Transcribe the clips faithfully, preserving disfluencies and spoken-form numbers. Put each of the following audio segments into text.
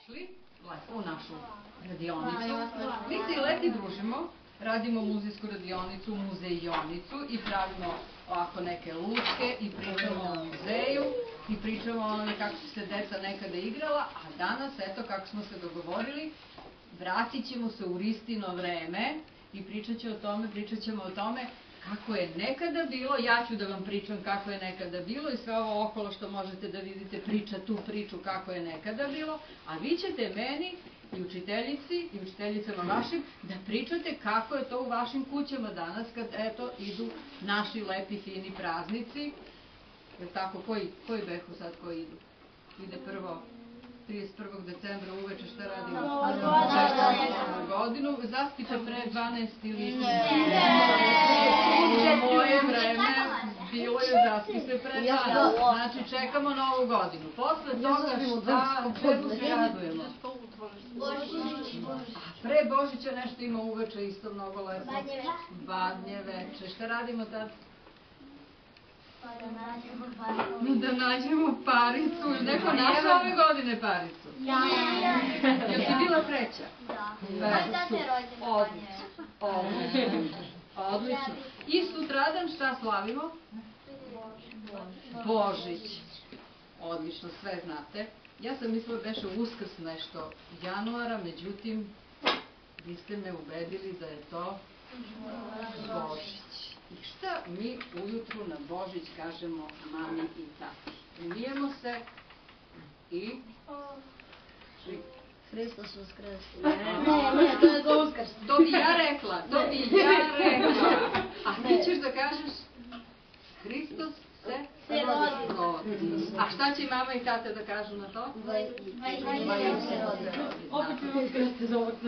Šli u našu radionicu. Mi se i leti družimo, radimo muzejsku radionicu, muzejionicu i pravimo ovako neke lučke i pričamo o muzeju i pričamo o onome kako su se deca nekada igrala, a danas, eto kako smo se dogovorili, vratit ćemo se u Ristino vreme i pričat ćemo o tome, pričat ćemo o tome kako je nekada bilo, ja ću da vam pričam kako je nekada bilo i sve ovo okolo što možete da vidite priča tu priču kako je nekada bilo, a vi ćete meni i učiteljici i učiteljicama vašim da pričate kako je to u vašim kućama danas kad eto idu naši lepi fini praznici. Je tako, koji, koji behu sad koji idu? Ide prvo trideset prvog decembra uveče, šta radimo? Novu godinu. Zaspite pre dvanaest ili... U moje vreme bilo je zaspite pre dvanaest. Znači čekamo Novu godinu. Posle toga šta, čemu se radujemo? A pre Božića nešto ima uveče isto mnogo lepo. Badnje veče. Šta radimo tad? Da nađemo paricu. Neko našao ove godine paricu? Ja. Jel si bila treća? Da. Moj tata je rođen. Odlično. Odlično. I sutradan šta slavimo? Božić. Odlično, sve znate. Ja sam mislila beše Uskrs nešto januara, međutim, vi ste me ubedili da je to Božić. I šta mi ujutru na Božić kažemo mami i tati? Umijemo se i... Hristos Uskrs. Ne, ne, to je za Uskrs. To bi ja rekla, to bi ja rekla. A ti ćeš da kažeš Hristos se rodi. A šta će mama i tata da kažu na to? Vaju se rodi. Opet ću vam skrati za ovog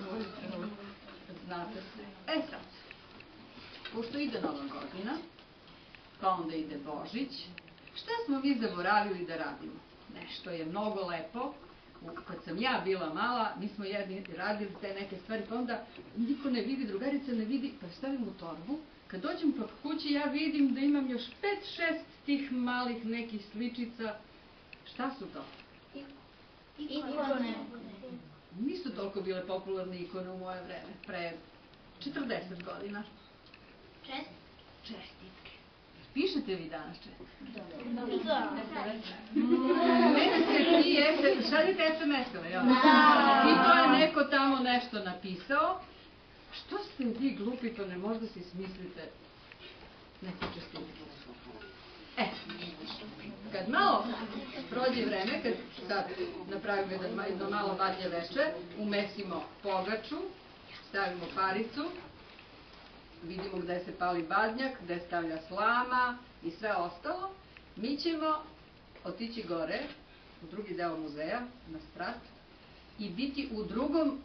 znate se. E sad. Pošto ide Nova godina, pa onda ide Božić, šta smo mi zaboravili da radimo? Nešto je mnogo lepo. Kad sam ja bila mala, mi smo jedni radili te neke stvari, pa onda niko ne vidi, drugarica ne vidi, pa stavim u torbu. Kad dođem pa kući, ja vidim da imam još pet, šest tih malih nekih sličica. Šta su to? Ikone. Nisu toliko bile popularne ikone u moje vreme, pre četrdeset godina. Čestitke. Pišete vi danas čestitke? Da. Mene ste ti jeste, šaljete es em es-ove, jel? I to je neko tamo nešto napisao. Što ste vi glupi, pa ne možda si smislite neku čestitku? E, kad malo prođe vreme, kad sad napravimo jedno malo badnje veče, umesimo pogaču, stavimo paricu, vidimo gde se pali badnjak, gde stavlja slama i sve ostalo, mi ćemo otići gore, u drugi deo muzeja, na sprat, i biti u drugom,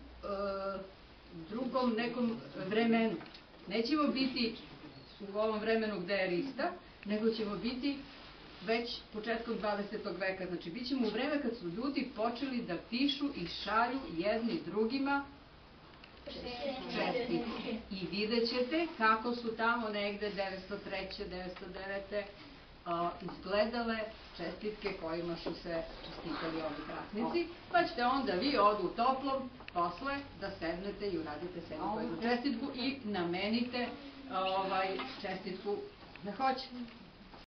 drugom nekom vremenu. Nećemo biti u ovom vremenu gde je Rista, nego ćemo biti već početkom dvadesetog veka. Znači, bit ćemo u vreme kad su ljudi počeli da pišu i šalju jedni drugima čestitke. I vidjet ćete kako su tamo negde devetsto treće, devetsto devete izgledale čestitke kojima su se čestitali ovi praznici, pa ćete onda vi odu u toplom posle da sednete i uradite sebi koju čestitku i namenite čestitku da hoćete.